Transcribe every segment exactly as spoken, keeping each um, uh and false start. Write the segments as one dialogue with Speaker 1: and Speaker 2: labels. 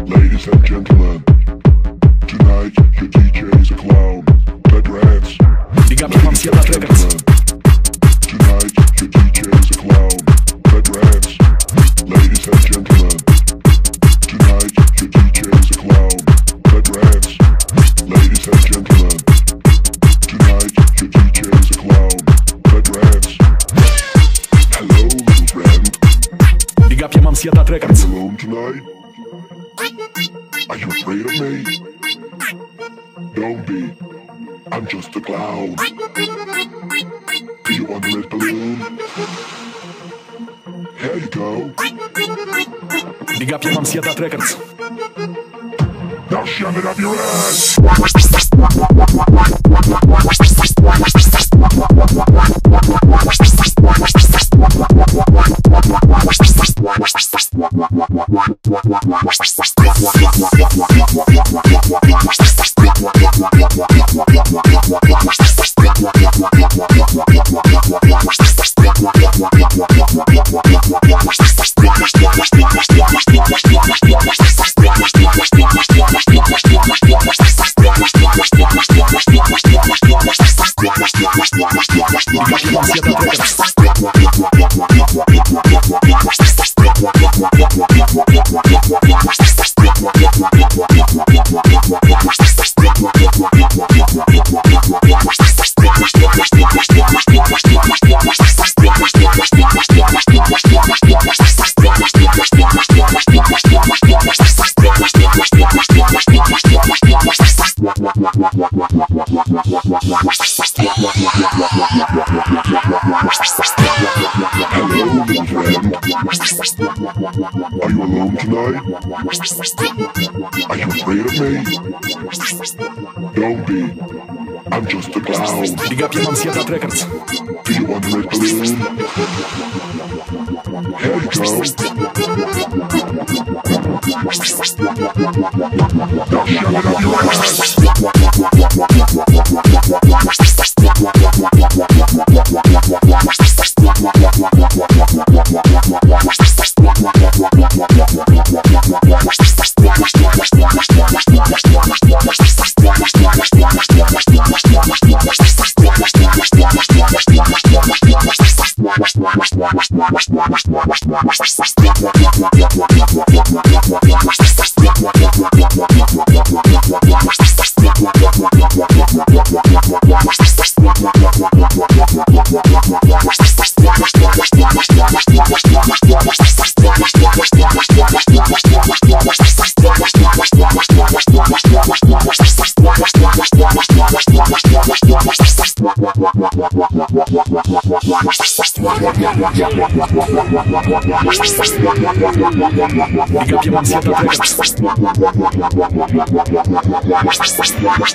Speaker 1: Ladies and gentlemen, tonight your D J is a clown. Clap your hands.
Speaker 2: Big up your moms, your records.
Speaker 1: Tonight your D J is a clown. Clap your hands. Ladies and gentlemen, tonight your D J is a clown. Clap your hands. Ladies and gentlemen, tonight your D J is a clown. Clap your hands. Hello, little friend.
Speaker 2: Big up your moms, your records.
Speaker 1: Are you alone tonight? Are you afraid of me? Don't be. I'm just a clown. Do you want a red balloon? Here you go.
Speaker 2: Big up your moms, your records.
Speaker 1: Now shove it up your ass. Are you alone tonight? Are you afraid of me? Don't be. I'm just a clown.
Speaker 2: Big up your moms, your records.
Speaker 1: Do you want a red balloon? Here you go. Now shove it up your ass.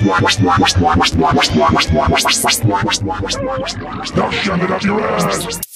Speaker 1: Now shove it up your ass.